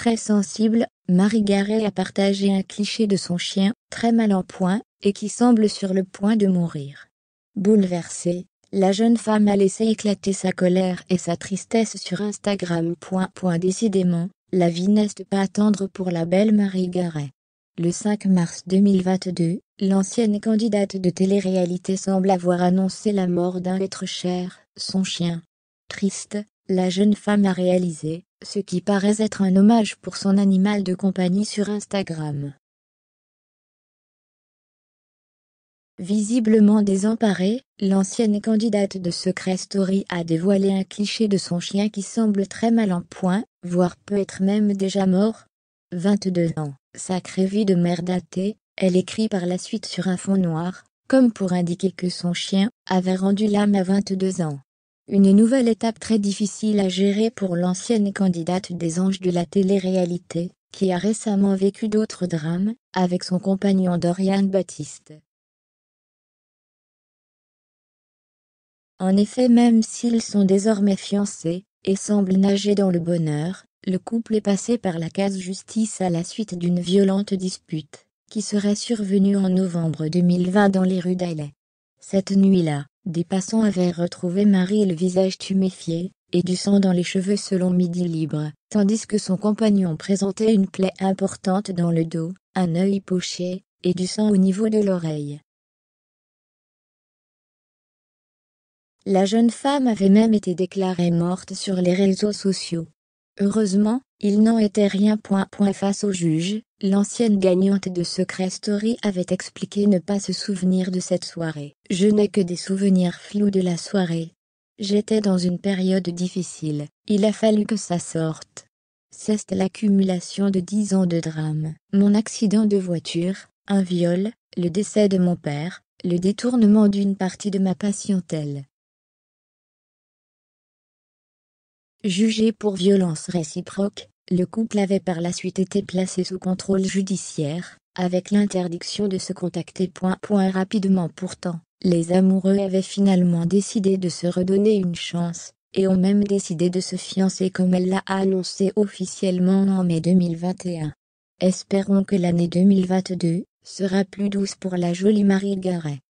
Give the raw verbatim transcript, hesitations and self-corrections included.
Très sensible, Marie Garet a partagé un cliché de son chien, très mal en point, et qui semble sur le point de mourir. Bouleversée, la jeune femme a laissé éclater sa colère et sa tristesse sur Instagram. Point, point. Décidément, la vie n'est pas tendre pour la belle Marie Garet. Le cinq mars deux mille vingt-deux, l'ancienne candidate de télé-réalité semble avoir annoncé la mort d'un être cher, son chien. Triste, la jeune femme a réalisé ce qui paraît être un hommage pour son animal de compagnie sur Instagram. Visiblement désemparée, l'ancienne candidate de Secret Story a dévoilé un cliché de son chien qui semble très mal en point, voire peut être même déjà mort. vingt-deux ans, sacrée vie de mère datée, elle écrit par la suite sur un fond noir, comme pour indiquer que son chien avait rendu l'âme à vingt-deux ans. Une nouvelle étape très difficile à gérer pour l'ancienne candidate des Anges de la télé-réalité, qui a récemment vécu d'autres drames, avec son compagnon Dorian Baptiste. En effet, même s'ils sont désormais fiancés, et semblent nager dans le bonheur, le couple est passé par la case justice à la suite d'une violente dispute, qui serait survenue en novembre deux mille vingt dans les rues d'L A. Cette nuit-là, des passants avaient retrouvé Marie le visage tuméfié, et du sang dans les cheveux selon Midi Libre, tandis que son compagnon présentait une plaie importante dans le dos, un œil poché, et du sang au niveau de l'oreille. La jeune femme avait même été déclarée morte sur les réseaux sociaux. Heureusement, il n'en était rien. Point, point. Face au juge, l'ancienne gagnante de Secret Story avait expliqué ne pas se souvenir de cette soirée. « Je n'ai que des souvenirs flous de la soirée. J'étais dans une période difficile, il a fallu que ça sorte. C'est l'accumulation de dix ans de drame. Mon accident de voiture, un viol, le décès de mon père, le détournement d'une partie de ma patientèle. » Jugé pour violence réciproque, le couple avait par la suite été placé sous contrôle judiciaire, avec l'interdiction de se contacter. Point, point. Rapidement pourtant, les amoureux avaient finalement décidé de se redonner une chance, et ont même décidé de se fiancer comme elle l'a annoncé officiellement en mai deux mille vingt et un. Espérons que l'année deux mille vingt-deux sera plus douce pour la jolie Marie Garet.